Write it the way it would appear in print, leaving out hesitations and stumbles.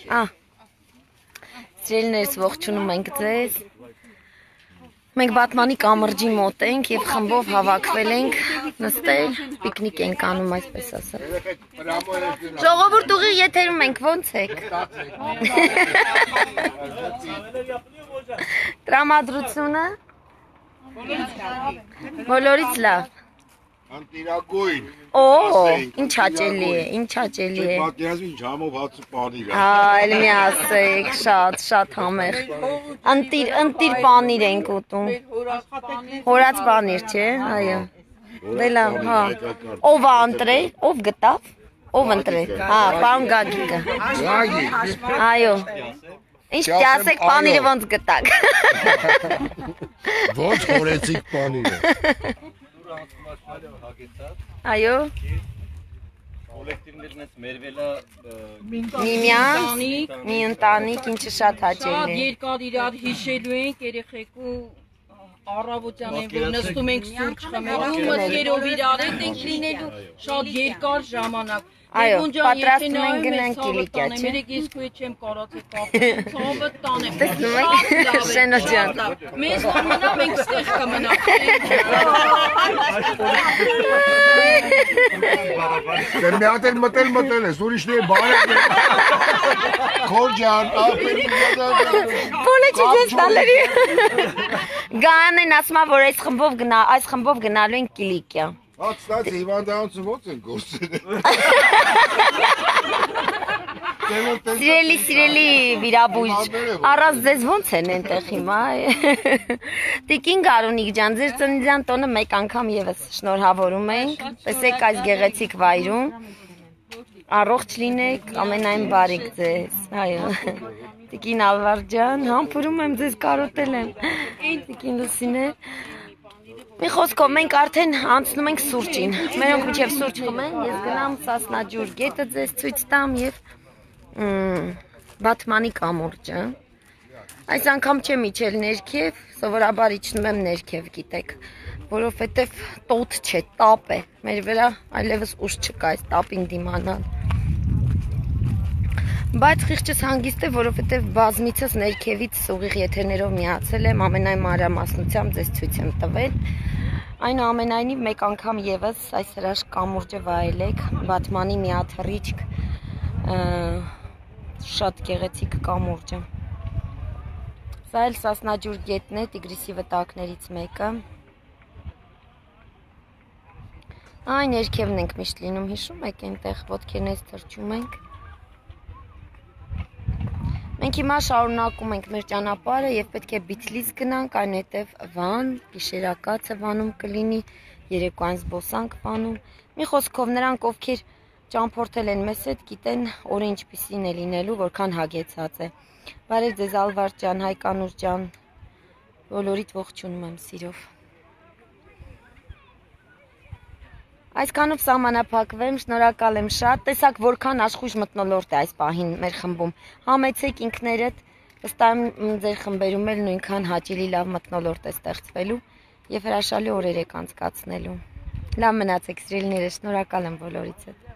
Սիրելիներս ողջունում ենք ձեզ։ Մենք Բաթմանի կամրջի մոտ ենք եւ խմբով հավաքվել ենք նստել, պիկնիկ ենք անում, այսպես ասած։ Ժողովուրդ ուղիղ եթերում ենք, ո՞նց եք։ Տրամադրությունը բոլորից լավ։ Անտիրագույն։ Օ, ինչ հաճելի է, ինչ հաճելի է։ Պատկերացրու ինչ համով հացը պանիր է։ Այլ մի ասեք, շատ համեղ։ Ընտիր պանիր ենք ուտում։ Հորած պանիր, չէ՞, այո։ Դե լավ, հա։ Ով է ընտրել, ով գտավ, ով ընտրել։ Հա, պարոն Գագիկը։ Գագիկ։ Այո։ Ինչ պիտի ասեք, պանիրը ոնց գտակ։ Ոնց խորեցիք պանիրը։ Այո։ Կոլեկտիվներնից մերվելա Միմյանց, մի ընտանիք, ինչը շատ հաճելի Շատ է։ երկար իրար հիշելու ենք երեխեքու առավոտյան են, որ նստում ենք սուրճ խմելու, մտքերով իրար ենք լինելու շատ երկար ժամանակ։ Այո, պատրաստում ենք գնանք Կիլիկիա, չէ՞։ Մերեք ես քույր չեմ կարացել կապել, ցավը տանեմ։ Տեսնում եք, Շենո ջան։ Մեզ համանա մենք ստեղ կմնանք։ Դե մի հատ էլ մտել ես, ուրիշների բան է։ Քոր ջան, Բոլե չես տալերի։ Գանեն ասում է, որ այս խմբով գնալու ենք Կիլիկիա։ Հաց ստաց հիվանդանոցը ո՞նց են գործել։ Սիրելի վիրաբույժ, առած ձեզ ոնց են ենտեղ հիմա։ Տիկին Գարունիկ ջան, ձեր ծննդյան տոնը մեկ անգամ եւս շնորհավորում ենք։ Տեսեք այս գեղեցիկ վայրում։ Առողջ լինեք, ամենայն բարիք ձեզ։ Այո։ Տիկին Ալվար ջան, համբուրում եմ ձեզ, կարոտել եմ։ Տիկին Լուսինե։ Մի խոսքով մենք արդեն անցնում ենք սուրճին։ Մերոնք մինչև սուրճ խմեն, ես գնամ Սասնաջուր գետը ձեզ ցույց տամ եւ Բաթմանի կամուրջը։ Այս անգամ չեմ իջել ներքև, սովորաբար իջնում եմ ներքև, գիտեք, որովհետեւ տոտ չէ, տապ է։ Մեր վրա այլևս ուժ չկա այս տապին դիմանալ։ Բայց խիղճս հանգիստ է, որովհետեւ բազմիցս ներքևից ուղիղ եթերներով միացել եմ, ամենայն մանրամասնությամբ ձեզ ցույց եմ տվել։ Այնուամենայնիվ մեկ անգամ եւս այս հրաշք կամուրջը վայելեք, Բաթմանի միաթռիչք շատ գեղեցիկ կամուրջը։ Սա էլ Սասնաջուր գետն է, Տիգրիսի վտակներից մեկը։ Այն ներքևն ենք միշտ լինում, հիշում եք, այնտեղ ոտքերնից թռչում ենք։ Մենք հիմա շարունակում ենք մեր ճանապարհը եւ պետք է Բիթլիս գնանք, այնուհետեւ Վան, գիշերակացը Վանում կլինի, երեկոյան զբոսանք Վանում։ Մի խոսքով նրանք, ովքեր ճամփորդել են մեզ հետ, գիտեն օրը ինչպիսին է լինելու, որքան հագեցած է։ Բարև ձեզ Ալվար ջան, Հայկանուր ջան, բոլորիդ ողջունում եմ սիրով։ Այսքանով սահմանափակվեմ, շնորհակալ եմ շատ, տեսակ որքան աշխույժ մթնոլորտ է այս պահին մեր խմբում, համեցեք ինքներդ, վստահ եմ ձեր խմբերում էլ նույնքան հաճելի լավ մթնոլորտ է ստեղծվելու և հրաշալի օրեր եք անցկացնելու, լավ մնացեք սիրելիներս, շնորհակալ եմ բոլորից հետ։